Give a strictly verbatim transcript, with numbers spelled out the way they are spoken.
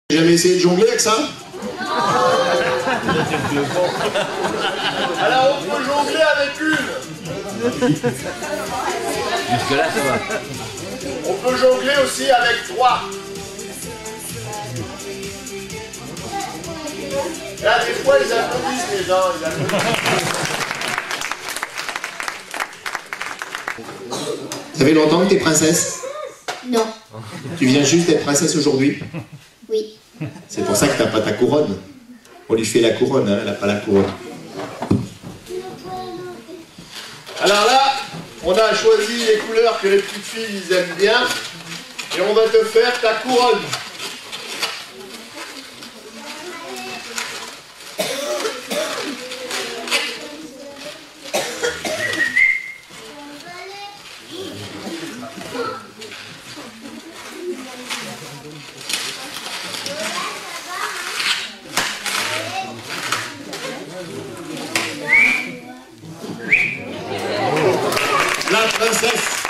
J'ai jamais essayé de jongler avec ça? Alors on peut jongler avec une. Jusque là ça va. On peut jongler aussi avec trois. Là des fois ils applaudissent les gens, ils applaudissent. Ça fait longtemps que t'es princesse? Non. Tu viens juste d'être princesse aujourd'hui? Oui. C'est pour ça que t'as pas ta couronne. On lui fait la couronne, hein, elle n'a pas la couronne. Alors là, on a choisi les couleurs que les petites filles ils aiment bien. Et on va te faire ta couronne. La princesse